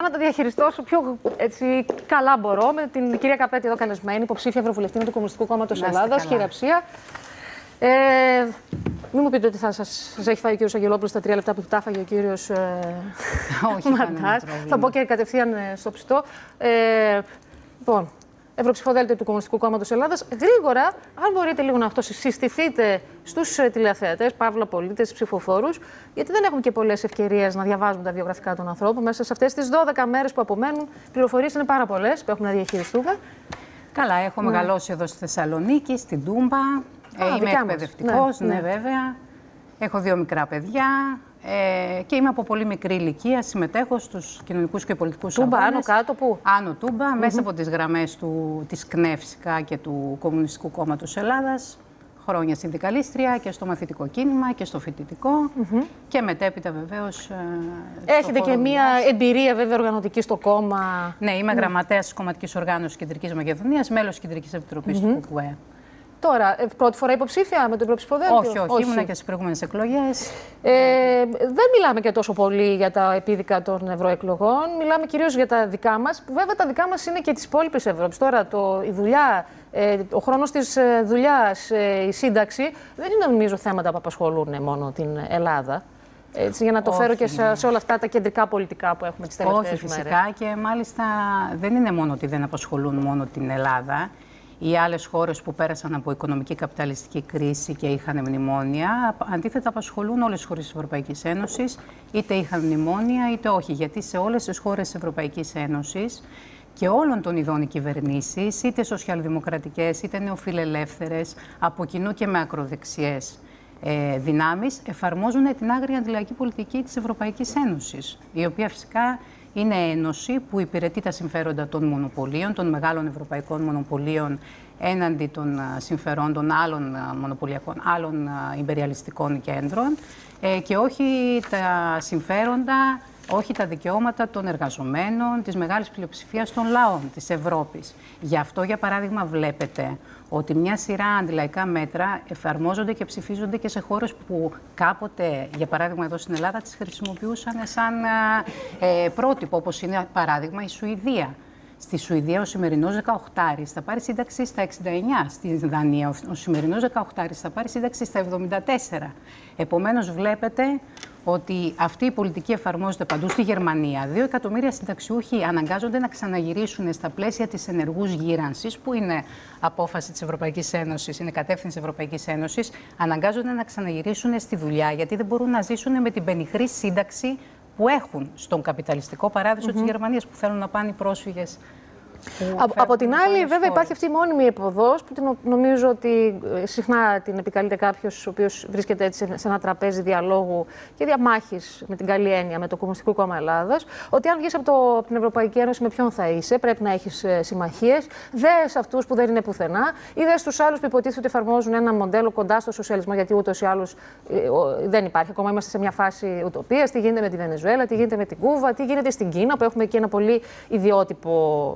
να τα διαχειριστώ όσο πιο έτσι, καλά μπορώ με την κυρία Καπέτη εδώ καλεσμένη, υποψήφια Ευρωβουλευτή του Κομμουνιστικού Κόμματος Ελλάδας, χειραψία. Μην μου πείτε ότι σας έχει φάει ο κύριος Αγγελόπουλος στα 3 λεπτά που τα έφαγε ο κύριος Μαντάς. Θα πω και κατευθείαν στο ψητό. Λοιπόν, Ευρωψηφοδέλτιο του Κομμουνιστικού Κόμματος Ελλάδας. Γρήγορα, αν μπορείτε λίγο να αυτοσυστηθείτε στους τηλεθεατές, παύλα πολίτες, ψηφοφόρους, γιατί δεν έχουμε και πολλές ευκαιρίες να διαβάζουμε τα βιογραφικά των ανθρώπων. Μέσα σε αυτές τις 12 μέρες που απομένουν, πληροφορίες είναι πάρα πολλές που έχουμε να διαχειριστούμε. Καλά, έχω μεγαλώσει εδώ στη Θεσσαλονίκη, στην Τούμπα. Είμαι εκπαιδευτικός, ναι, βέβαια. Έχω 2 μικρά παιδιά και είμαι από πολύ μικρή ηλικία. Συμμετέχω στους κοινωνικούς και πολιτικούς αγώνες. Τούμπα, άνω κάτω, πού? Άνω Τούμπα, μέσα από τις γραμμές της ΚΝΕΦ και του Κομμουνιστικού Κόμματος Ελλάδας. Χρόνια συνδικαλίστρια και στο μαθητικό κίνημα και στο φοιτητικό και μετέπειτα βεβαίως. Έχετε και μία εμπειρία βέβαια οργανωτική στο κόμμα. Ναι, είμαι γραμματέας της Κομματικής Οργάνωσης Κεντρικής Μακεδονίας, μέλος της Κεντρικής Επιτροπής του ΚΚΕ. Τώρα, πρώτη φορά υποψήφια με το Ευρωψηφοδέλτιο? Όχι, ήμουνα και στις προηγούμενες εκλογές. Δεν μιλάμε και τόσο πολύ για τα επίδικα των ευρωεκλογών. Μιλάμε κυρίως για τα δικά μας. Βέβαια, τα δικά μας είναι και της υπόλοιπης Ευρώπης. Τώρα, η δουλειά, ο χρόνος της δουλειάς, η σύνταξη, δεν είναι νομίζω θέματα που απασχολούν μόνο την Ελλάδα. Έτσι, για να το φέρω και σε όλα αυτά τα κεντρικά πολιτικά που έχουμε τις τελευταίες μέρες. Όχι, φυσικά, και μάλιστα δεν είναι μόνο ότι δεν απασχολούν μόνο την Ελλάδα. Οι άλλες χώρες που πέρασαν από οικονομική καπιταλιστική κρίση και είχαν μνημόνια, αντίθετα απασχολούν όλες τις χώρες της Ευρωπαϊκής Ένωσης, είτε είχαν μνημόνια είτε όχι. Γιατί σε όλες τις χώρες της Ευρωπαϊκής Ένωσης και όλων των ειδών οι κυβερνήσεις, είτε σοσιαλδημοκρατικές είτε νεοφιλελεύθερες, από κοινού και με ακροδεξιές δυνάμεις, εφαρμόζουν την άγρια αντιλαϊκή πολιτική της Ευρωπαϊκής Ένωσης, η οποία φυσικά είναι ένωση που υπηρετεί τα συμφέροντα των μονοπωλίων, των μεγάλων ευρωπαϊκών μονοπωλίων, έναντι των συμφερόντων άλλων μονοπωλιακών, άλλων ιμπεριαλιστικών κέντρων και όχι τα συμφέροντα, όχι τα δικαιώματα των εργαζομένων, της μεγάλης πλειοψηφίας των λαών της Ευρώπης. Γι' αυτό, για παράδειγμα, βλέπετε ότι μια σειρά αντιλαϊκά μέτρα εφαρμόζονται και ψηφίζονται και σε χώρες που κάποτε, για παράδειγμα εδώ στην Ελλάδα, τις χρησιμοποιούσαν σαν πρότυπο, όπως είναι παράδειγμα η Σουηδία. Στη Σουηδία ο σημερινός 18άρης θα πάρει σύνταξη στα 69. Στη Δανία ο σημερινός 18άρης θα πάρει σύνταξη στα 74. Επομένως βλέπετε ότι αυτή η πολιτική εφαρμόζεται παντού. Στη Γερμανία 2 εκατομμύρια συνταξιούχοι αναγκάζονται να ξαναγυρίσουν στα πλαίσια της ενεργούς γύρανσης, που είναι απόφαση της Ευρωπαϊκής Ένωσης, είναι κατεύθυνση της Ευρωπαϊκής Ένωσης, αναγκάζονται να ξαναγυρίσουν στη δουλειά, γιατί δεν μπορούν να ζήσουν με την πενιχρή σύνταξη που έχουν στον καπιταλιστικό παράδεισο της Γερμανίας, που θέλουν να πάνε οι πρόσφυγες. Από την άλλη, βέβαια, υπάρχει αυτή η μόνιμη εποδός που νομίζω ότι συχνά την επικαλείται κάποιος ο οποίος βρίσκεται έτσι σε ένα τραπέζι διαλόγου και διαμάχης, με την καλή έννοια, με το Κομμουνιστικό Κόμμα Ελλάδας, ότι αν βγεις από την Ευρωπαϊκή Ένωση, με ποιον θα είσαι, πρέπει να έχεις συμμαχίες. Δες αυτούς που δεν είναι πουθενά, ή δες τους άλλους που υποτίθεται ότι εφαρμόζουν ένα μοντέλο κοντά στο σοσιαλισμό, γιατί ούτως ή άλλως δεν υπάρχει. Ακόμα είμαστε σε μια φάση ουτοπίας. Τι γίνεται με τη Βενεζουέλα, τι γίνεται με την Κούβα, τι γίνεται στην Κίνα, που έχουμε και ένα πολύ ιδιότυπο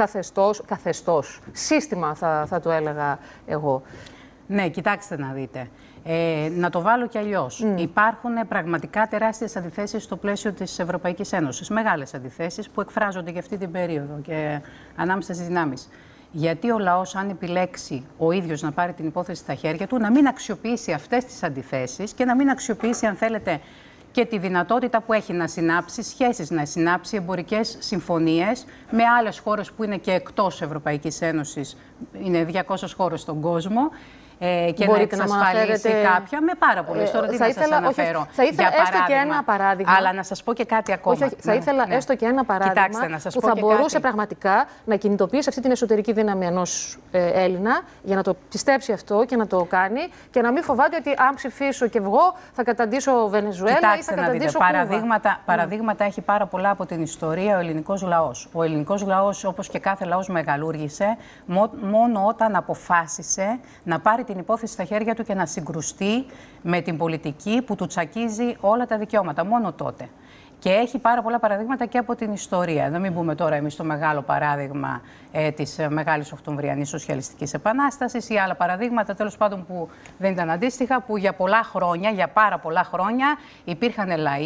καθεστώς, σύστημα θα το έλεγα εγώ. Ναι, κοιτάξτε να δείτε. Να το βάλω κι αλλιώς. Υπάρχουν πραγματικά τεράστιες αντιθέσεις στο πλαίσιο της Ευρωπαϊκής Ένωσης. Μεγάλες αντιθέσεις που εκφράζονται για αυτή την περίοδο και ανάμεσα στις δυνάμεις. Γιατί ο λαός, αν επιλέξει ο ίδιος να πάρει την υπόθεση στα χέρια του, να μην αξιοποιήσει αυτές τις αντιθέσεις και να μην αξιοποιήσει, αν θέλετε, και τη δυνατότητα που έχει να συνάψει σχέσεις, να συνάψει εμπορικές συμφωνίες με άλλες χώρες που είναι και εκτός Ευρωπαϊκής Ένωσης. Είναι 200 χώρες στον κόσμο. Και μπορείτε να εξασφαλίσει κάποια με πάρα πολλές. Τώρα τι θα σας αναφέρω. Θα ήθελα έστω και ένα παράδειγμα. Αλλά να σας πω και κάτι ακόμα. Θα ήθελα έστω και ένα παράδειγμα που θα μπορούσε πραγματικά να κινητοποιήσει αυτή την εσωτερική δύναμη ενός Έλληνα για να το πιστέψει αυτό και να το κάνει και να μην φοβάται ότι αν ψηφίσω και εγώ θα καταντήσω Βενεζουέλα ή θα καταντήσω Κούβα. Παραδείγματα έχει πάρα πολλά από την ιστορία ο ελληνικός λαός. Ο ελληνικός λαός, όπως και κάθε λαός, μεγαλούργησε μόνο όταν αποφάσισε να πάρει την υπόθεση στα χέρια του και να συγκρουστεί με την πολιτική που του τσακίζει όλα τα δικαιώματα. Μόνο τότε. Και έχει πάρα πολλά παραδείγματα και από την ιστορία. Να μην πούμε τώρα εμείς το μεγάλο παράδειγμα της Μεγάλης Οκτωβριανής Σοσιαλιστικής Επανάστασης ή άλλα παραδείγματα, τέλος πάντων, που δεν ήταν αντίστοιχα, που για πολλά χρόνια, για πάρα πολλά χρόνια, υπήρχαν λαοί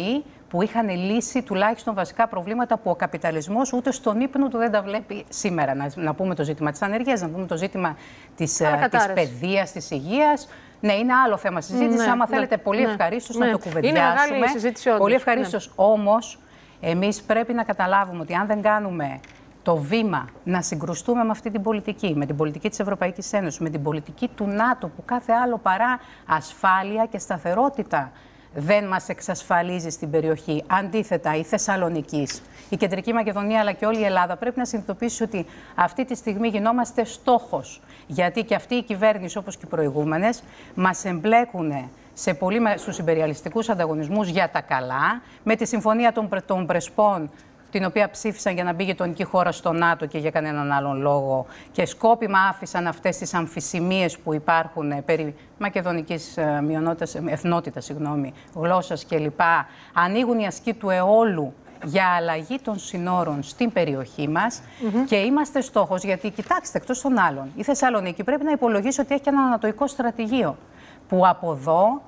που είχαν λύσει τουλάχιστον βασικά προβλήματα που ο καπιταλισμός ούτε στον ύπνο του δεν τα βλέπει σήμερα. Να πούμε το ζήτημα της ανεργίας, να πούμε το ζήτημα της παιδείας, της υγείας. Ναι, είναι άλλο θέμα συζήτηση. Άμα θέλετε, πολύ ευχαρίστως να το κουβεντιάσουμε. Είναι μεγάλη συζήτηση όντως. Πολύ ευχαρίστως. Όμως, εμείς πρέπει να καταλάβουμε ότι αν δεν κάνουμε το βήμα να συγκρουστούμε με αυτή την πολιτική, με την πολιτική της Ευρωπαϊκής Ένωσης, με την πολιτική του ΝΑΤΟ, που κάθε άλλο παρά ασφάλεια και σταθερότητα δεν μας εξασφαλίζει στην περιοχή. Αντίθετα, η Θεσσαλονικής, η Κεντρική Μακεδονία αλλά και όλη η Ελλάδα πρέπει να συνειδητοποιήσει ότι αυτή τη στιγμή γινόμαστε στόχος. Γιατί και αυτή η κυβέρνηση, όπως και οι προηγούμενες, μας εμπλέκουν στους ιμπεριαλιστικούς ανταγωνισμούς για τα καλά, με τη συμφωνία των Πρεσπών, την οποία ψήφισαν για να μπει γειτονική χώρα στο ΝΑΤΟ και για κανέναν άλλον λόγο, και σκόπιμα άφησαν αυτές τις αμφισημίες που υπάρχουν περί μακεδονικής εθνότητας, γλώσσας κλπ. Ανοίγουν οι ασκοί του αιώλου για αλλαγή των συνόρων στην περιοχή μας και είμαστε στόχος, γιατί κοιτάξτε, εκτός των άλλων, η Θεσσαλονίκη πρέπει να υπολογίσει ότι έχει ένα ανατοϊκό στρατηγείο που από εδώ,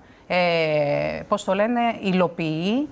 πώς το λένε, υλοποιεί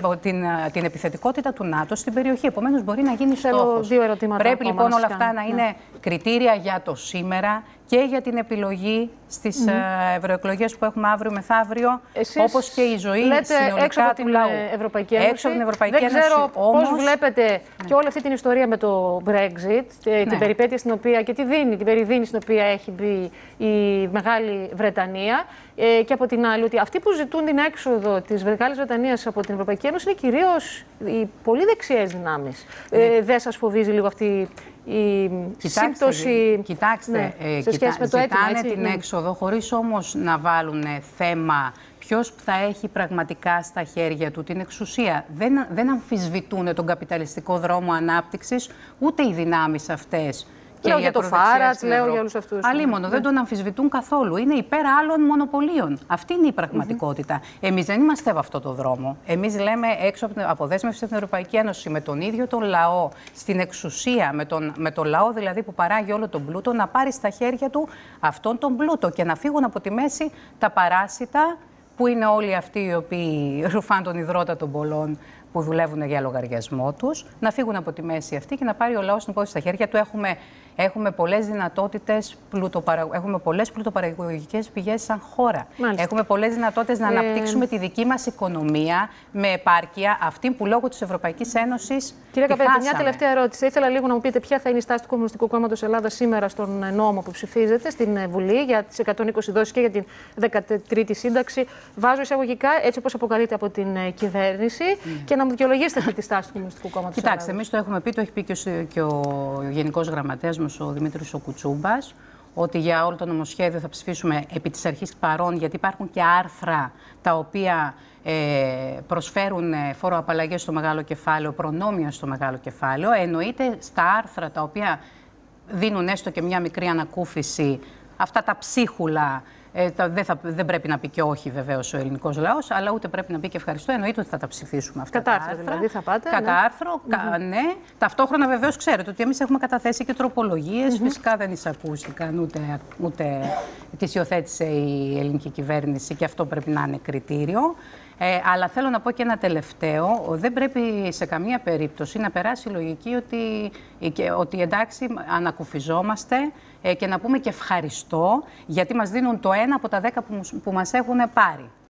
την επιθετικότητα του ΝΑΤΟ στην περιοχή. Επομένως, μπορεί να γίνει στόχος. Πρέπει λοιπόν όλα αυτά να είναι κριτήρια για το σήμερα και για την επιλογή στις ευρωεκλογές που έχουμε αύριο μεθαύριο, όπως και η ζωή συνολικά του λαού. Ευρωπαϊκή Ένωση. Έξω από την Ευρωπαϊκή Ένωση. Δεν ξέρω πώς βλέπετε και όλη αυτή την ιστορία με το Brexit, την περιπέτεια στην οποία και την περιδίνη στην οποία έχει μπει η Μεγάλη Βρετανία. Και από την άλλη, ότι αυτοί που ζητούν την έξοδο της Μεγάλης Βρετανίας από την Ευρωπαϊκή Ένωση είναι κυρίως οι πολύ δεξιές δυνάμεις. Δεν σας φοβίζει λίγο αυτή η σύμπτωση? Κοιτάξτε, σε σχέση με το αίτημα, ζητάνε την έξοδο, χωρίς όμως να βάλουν θέμα ποιος θα έχει πραγματικά στα χέρια του την εξουσία. Δεν αμφισβητούν τον καπιταλιστικό δρόμο ανάπτυξης ούτε οι δυνάμεις αυτές. Λέω για το Φάρατς, λέω για όλους αυτούς. Αλίμονο, δεν τον αμφισβητούν καθόλου. Είναι υπέρ άλλων μονοπωλίων. Αυτή είναι η πραγματικότητα. Εμείς δεν είμαστε από αυτό το δρόμο. Εμείς λέμε έξω από δέσμευση στην Ευρωπαϊκή Ένωση, με τον ίδιο τον λαό, στην εξουσία, με τον λαό δηλαδή που παράγει όλο τον πλούτο, να πάρει στα χέρια του αυτόν τον πλούτο και να φύγουν από τη μέση τα παράσιτα, που είναι όλοι αυτοί οι οποίοι ρουφάν τον υδρότα των πολλών, που δουλεύουν για λογαριασμό τους, να φύγουν από τη μέση αυτή και να πάρει ο λαός την υπόθεση στα χέρια του. Έχουμε πολλές δυνατότητες, έχουμε πολλές πλουτοπαραγωγικές πηγές σαν χώρα. Μάλιστα. Έχουμε πολλές δυνατότητες να αναπτύξουμε τη δική μας οικονομία με επάρκεια, αυτή που λόγω της Ευρωπαϊκής Ένωσης. Κυρία Καπέτη, μια τελευταία ερώτηση. Ήθελα λίγο να μου πείτε ποια θα είναι η στάση του Κομμουνιστικού Κόμματος Ελλάδας σήμερα στον νόμο που ψηφίζεται στην Βουλή για τις 120 δόσεις και για την 13η σύνταξη. Βάζω εισαγωγικά, έτσι όπως αποκαλείται από την κυβέρνηση, και να μου δικαιολογήσετε τη στάση του Κομμουνιστικού Κόμματος Ελλάδας. Κοιτάξτε, εμείς το έχουμε πει, το έχει πει και ο Γενικός Γραμματέας μας, ο Δημήτρης ο Κουτσούμπας, ότι για όλο το νομοσχέδιο θα ψηφίσουμε επί της αρχής παρών, γιατί υπάρχουν και άρθρα τα οποία προσφέρουν φοροαπαλλαγές στο μεγάλο κεφάλαιο, προνόμια στο μεγάλο κεφάλαιο. Εννοείται στα άρθρα τα οποία δίνουν έστω και μια μικρή ανακούφιση, αυτά τα ψίχουλα. Δεν πρέπει να πει και όχι βεβαίως ο ελληνικός λαός, αλλά ούτε πρέπει να πει και ευχαριστώ. Εννοείται ότι θα τα ψηφίσουμε αυτά. Κατά άρθρο δηλαδή θα πάτε. Κατά άρθρο, ναι. Ταυτόχρονα βεβαίως ξέρετε ότι εμείς έχουμε καταθέσει και τροπολογίες. Φυσικά δεν εισακούστηκαν, ούτε τις υιοθέτησε η ελληνική κυβέρνηση, και αυτό πρέπει να είναι κριτήριο. Αλλά θέλω να πω και ένα τελευταίο. Δεν πρέπει σε καμία περίπτωση να περάσει η λογική ότι εντάξει, ανακουφιζόμαστε και να πούμε και ευχαριστώ, γιατί μας δίνουν το ένα από τα 10 που μας έχουν πάρει.